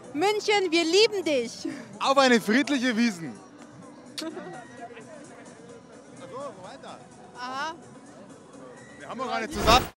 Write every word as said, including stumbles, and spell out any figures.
München, wir lieben dich. Auf eine friedliche Wiesn. Also, weiter. Aha. Wir haben noch gar nicht zusammen.